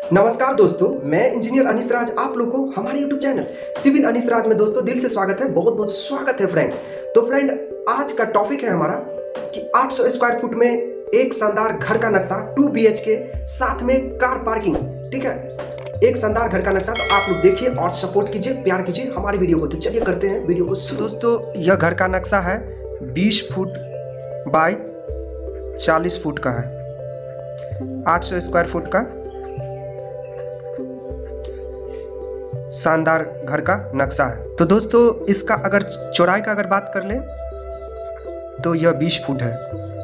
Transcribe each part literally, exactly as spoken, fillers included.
नमस्कार दोस्तों, मैं इंजीनियर अनीस राज आप लोग को हमारे YouTube channel civil Anees Raj में दोस्तों दिल से स्वागत है। बहुत बहुत स्वागत है फ्रेंड। तो फ्रेंड, आज का टॉपिक है हमारा कि आठ सौ स्क्वायर फुट में एक शानदार घर का नक्शा टू बी एच के साथ में कार पार्किंग। ठीक है, एक शानदार घर का नक्शा। तो आप लोग देखिए और सपोर्ट कीजिए, प्यार कीजिए हमारी वीडियो को। तो चलिए करते हैं वीडियो को शुरू। दोस्तों, यह घर का नक्शा है बीस फुट बाय चालीस फुट का है, आठ सौ स्क्वायर फुट का शानदार घर का नक्शा है। तो दोस्तों, इसका अगर चौड़ाई का अगर बात कर लें तो यह बीस फुट है,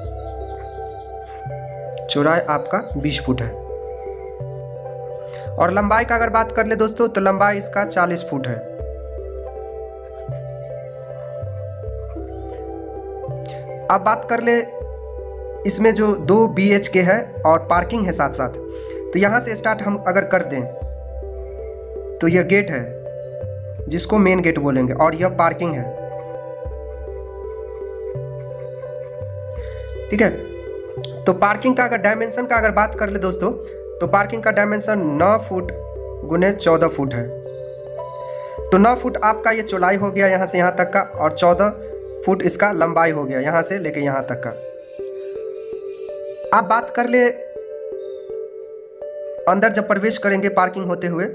चौड़ाई आपका बीस फुट है। और लंबाई का अगर बात कर ले दोस्तों तो लंबाई इसका चालीस फुट है। अब बात कर ले इसमें जो दो बी एच के है और पार्किंग है साथ साथ। तो यहां से स्टार्ट हम अगर कर दें तो यह गेट है जिसको मेन गेट बोलेंगे और यह पार्किंग है। ठीक है, तो पार्किंग का अगर डायमेंशन का अगर बात कर ले दोस्तों तो पार्किंग का डायमेंशन नौ फुट गुने चौदह फुट है। तो नौ फुट आपका ये चौड़ाई हो गया यहाँ से यहाँ तक का, और चौदह फुट इसका लंबाई हो गया यहाँ से लेके यहाँ तक का। आप बात कर ले अंदर जब प्रवेश करेंगे पार्किंग होते हुए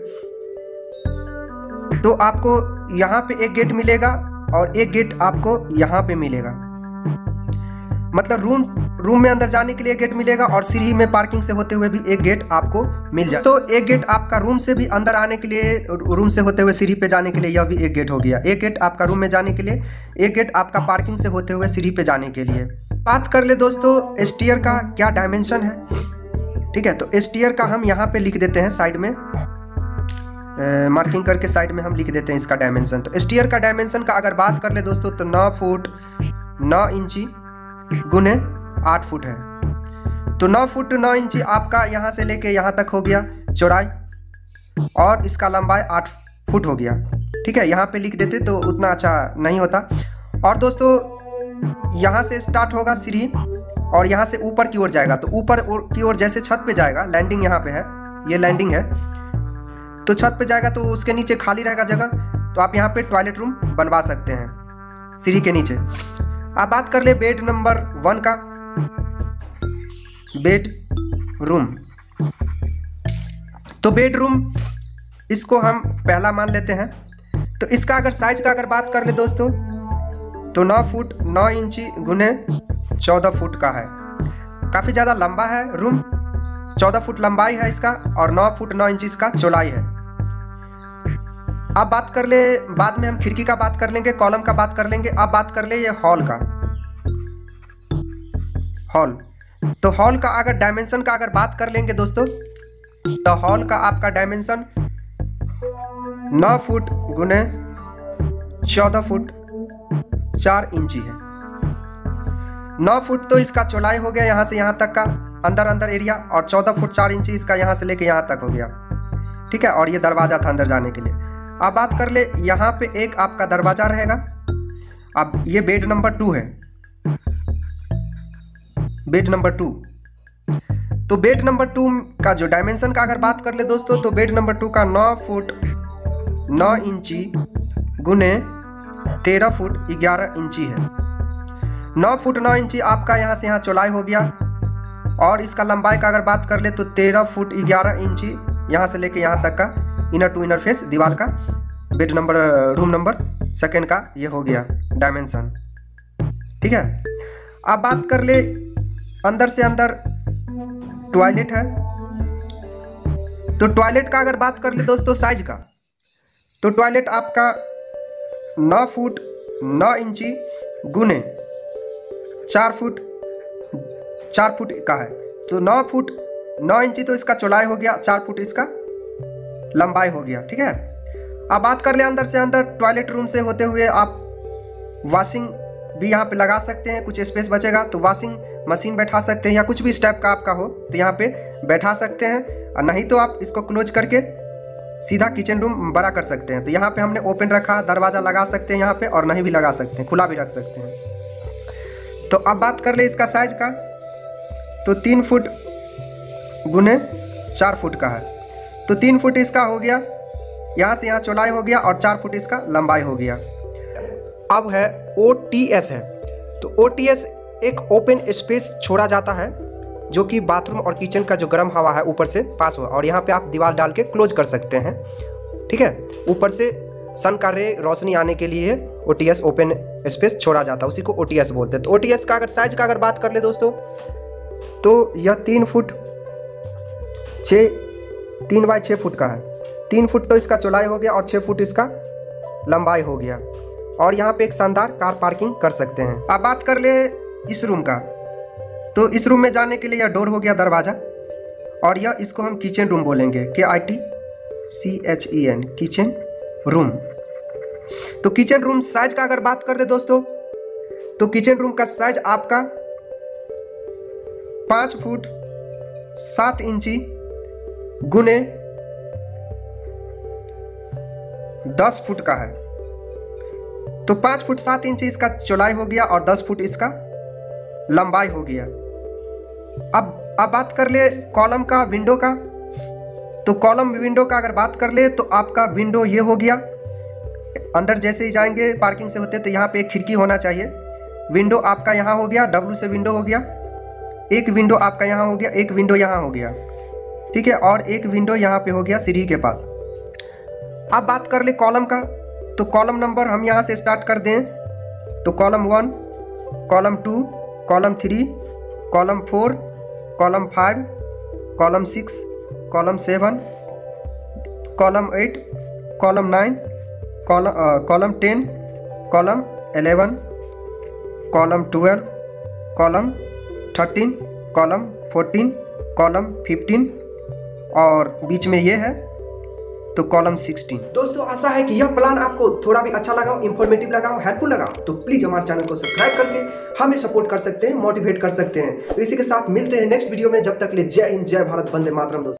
तो आपको यहाँ पे एक गेट मिलेगा और एक गेट आपको यहाँ पे मिलेगा। मतलब रूम रूम में अंदर जाने के लिए एक गेट मिलेगा और सीढ़ी में पार्किंग से होते हुए भी एक गेट आपको मिल जाए। तो एक गेट आपका रूम से भी अंदर आने के लिए, रूम से होते हुए सीढ़ी पे जाने के लिए यह भी एक गेट हो गया। एक गेट आपका रूम में जाने के लिए, एक गेट आपका पार्किंग से होते हुए सीढ़ी पे जाने के लिए। बात कर ले दोस्तों स्टेयर का क्या डायमेंशन है। ठीक है, तो स्टेयर का हम यहाँ पे लिख देते हैं साइड में, मार्किंग करके साइड में हम लिख देते हैं इसका डायमेंशन। तो स्टेयर का डायमेंशन का अगर बात कर ले दोस्तों तो नौ फुट नौ इंची गुने आठ फुट है। तो नौ फुट नौ इंची आपका यहाँ से लेके यहाँ तक हो गया चौड़ाई, और इसका लंबाई आठ फुट हो गया। ठीक है, यहाँ पे लिख देते तो उतना अच्छा नहीं होता। और दोस्तों यहाँ से स्टार्ट होगा सीढ़ी और यहाँ से ऊपर की ओर जाएगा। तो ऊपर की ओर जैसे छत पे जाएगा, लैंडिंग यहाँ पे है, ये लैंडिंग है, तो छत पे जाएगा तो उसके नीचे खाली रहेगा जगह, तो आप यहाँ पे टॉयलेट रूम बनवा सकते हैं सीढ़ी के नीचे। आप बात कर ले बेड नंबर वन का, बेड रूम। तो बेडरूम इसको हम पहला मान लेते हैं। तो इसका अगर साइज का अगर बात कर ले दोस्तों तो नौ फुट नौ इंची गुने चौदह फुट का है। काफ़ी ज़्यादा लंबा है रूम, चौदह फुट लंबाई है इसका और नौ फुट नौ इंची इसका चौड़ाई है। अब बात कर ले, बाद में हम खिड़की का बात कर लेंगे, कॉलम का बात कर लेंगे। अब बात कर ले ये हॉल का, हॉल। तो हॉल का अगर डायमेंशन का अगर बात कर लेंगे दोस्तों तो हॉल का आपका डायमेंशन नौ फुट गुने चौदह फुट चार इंची है। नौ फुट तो इसका चौड़ाई हो गया यहाँ से यहाँ तक का अंदर अंदर एरिया, और चौदह फुट चार इंची इसका यहाँ से लेके यहाँ तक हो गया। ठीक है, और ये दरवाजा था अंदर जाने के लिए। अब बात कर ले यहाँ पे एक आपका दरवाजा रहेगा। अब ये बेड नंबर टू है, बेड नंबर टू। तो बेड नंबर टू का जो डायमेंशन का अगर बात कर ले दोस्तों तो बेड नंबर टू का नौ फुट नौ इंची गुने तेरह फुट ग्यारह इंची है। नौ फुट नौ इंची आपका यहाँ से यहाँ चौड़ाई हो गया, और इसका लंबाई का अगर बात कर ले तो तेरह फुट ग्यारह इंची यहाँ से लेके यहाँ तक का इनर टू इनर फेस दीवार का bed number room number second का ये हो गया डायमेंशन। ठीक है, अब बात कर ले अंदर से अंदर टॉयलेट है। तो टॉयलेट का अगर बात कर ले दोस्तों साइज का, तो टॉयलेट आपका नौ फुट नौ इंची गुने चार फुट चार फुट का है। तो नौ फुट नौ इंची तो इसका चौड़ाई हो गया, चार फुट इसका लंबाई हो गया। ठीक है, अब बात कर ले अंदर से अंदर टॉयलेट रूम से होते हुए आप वॉशिंग भी यहाँ पे लगा सकते हैं। कुछ स्पेस बचेगा तो वॉशिंग मशीन बैठा सकते हैं, या कुछ भी स्टेप का आपका हो तो यहाँ पे बैठा सकते हैं, और नहीं तो आप इसको क्लोज करके सीधा किचन रूम बड़ा कर सकते हैं। तो यहाँ पे हमने ओपन रखा, दरवाज़ा लगा सकते हैं यहाँ पे, और नहीं भी लगा सकते हैं, खुला भी रख सकते हैं। तो अब बात कर ले इसका साइज का, तो तीन फुट गुने चार फुट का है। तो तीन फुट इसका हो गया, यहाँ से यहाँ चौड़ाई हो गया और चार फुट इसका लंबाई हो गया। अब है ओ टी एस है। तो ओ टी एस एक ओपन स्पेस छोड़ा जाता है जो कि बाथरूम और किचन का जो गर्म हवा है ऊपर से पास हो, और यहाँ पे आप दीवार डाल के क्लोज कर सकते हैं। ठीक है, ऊपर से सन का रे रोशनी आने के लिए O T S open space छोड़ा जाता है, उसी को ओ टी एस बोलते हैं। तो ओ टी एस का अगर साइज का अगर बात कर ले दोस्तों, तो यह तीन फुट छः तीन बाई छः फुट का है। तीन फुट तो इसका चौड़ाई हो गया और छः फुट इसका लंबाई हो गया, और यहाँ पे एक शानदार कार पार्किंग कर सकते हैं। अब बात कर ले इस रूम का, तो इस रूम में जाने के लिए यह डोर हो गया, दरवाज़ा, और यह इसको हम किचन रूम बोलेंगे, K I T C H E N, kitchen room. तो किचन रूम साइज का अगर बात कर ले दोस्तों, तो किचन रूम का साइज आपका पाँच फुट सात इंची गुने दस फुट का है। तो पाँच फुट सात इंची इसका चौड़ाई हो गया और दस फुट इसका लंबाई हो गया। अब अब बात कर ले कॉलम का, विंडो का। तो कॉलम विंडो का अगर बात कर ले तो आपका विंडो ये हो गया, अंदर जैसे ही जाएंगे पार्किंग से होते तो यहाँ पे एक खिड़की होना चाहिए। विंडो आपका यहाँ हो गया, डब्ल्यू से विंडो हो गया, एक विंडो आपका यहाँ हो गया, एक विंडो यहाँ हो गया, ठीक है, और एक विंडो यहाँ पे हो गया सीढ़ी के पास। अब बात कर ले कॉलम का, तो कॉलम नंबर हम यहाँ से स्टार्ट कर दें, तो column one, column two, column three, column four, column five, column six, column seven, column eight, column nine, column column ten, column eleven, column twelve, column thirteen, column fourteen, column fifteen, और बीच में ये है तो column sixteen. दोस्तों आशा है कि यह प्लान आपको थोड़ा भी अच्छा लगा हो, इंफॉर्मेटिव लगा हो, हेल्पफुल लगा हो, तो प्लीज हमारे चैनल को सब्सक्राइब करके हमें सपोर्ट कर सकते हैं, मोटिवेट कर सकते हैं। तो इसी के साथ मिलते हैं नेक्स्ट वीडियो में, जब तक ले जय हिंद, जय भारत, वंदे मातरम दोस्तों।